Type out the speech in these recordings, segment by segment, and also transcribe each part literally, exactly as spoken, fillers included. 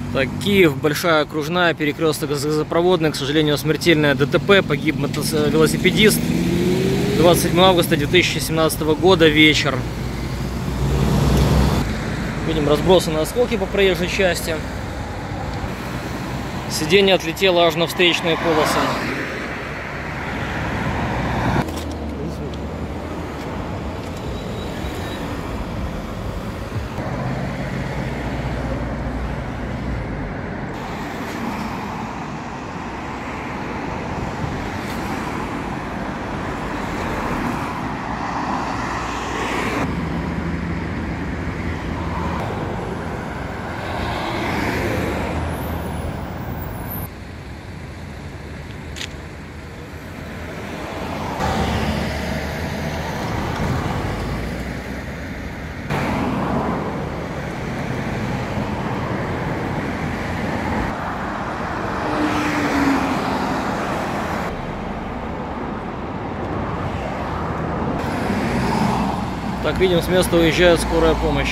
Так, Киев, Большая Окружная, перекресток газопроводный, к сожалению, смертельное ДТП, погиб велосипедист. двадцать седьмого августа две тысячи семнадцатого года, вечер. Видим разбросанные осколки по проезжей части. Сиденье отлетело аж на встречные полосы. Так, видим, с места уезжает скорая помощь.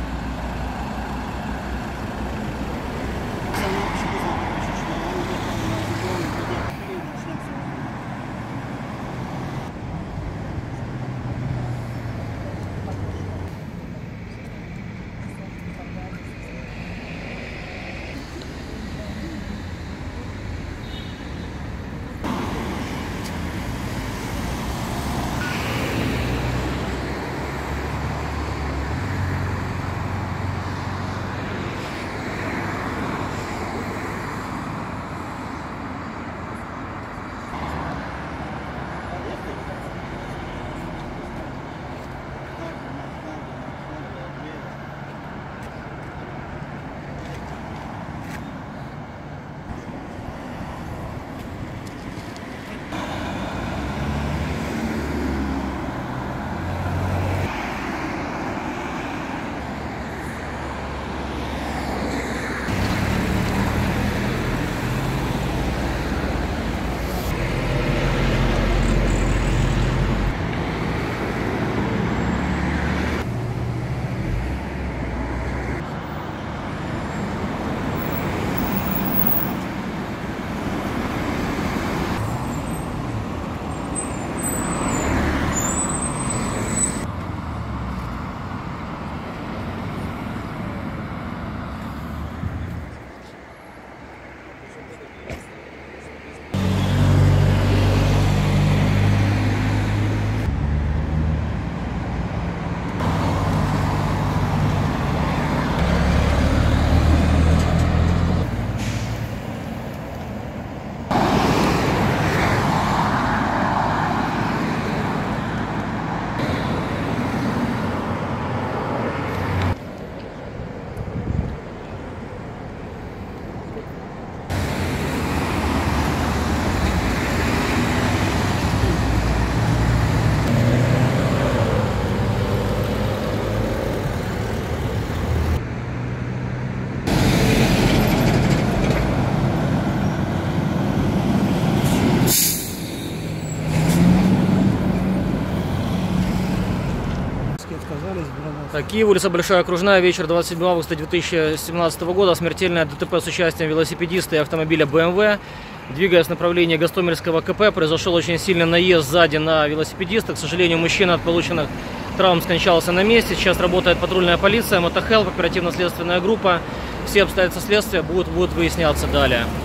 Так, Киев, улица Большая Окружная, вечер двадцать седьмого августа две тысячи семнадцатого года. Смертельное ДТП с участием велосипедиста и автомобиля бэ эм вэ. Двигаясь в направлении Гостомельского ка пэ, произошел очень сильный наезд сзади на велосипедиста. К сожалению, мужчина от полученных травм скончался на месте. Сейчас работает патрульная полиция, мотохелп, оперативно-следственная группа. Все обстоятельства следствия будут, будут выясняться далее.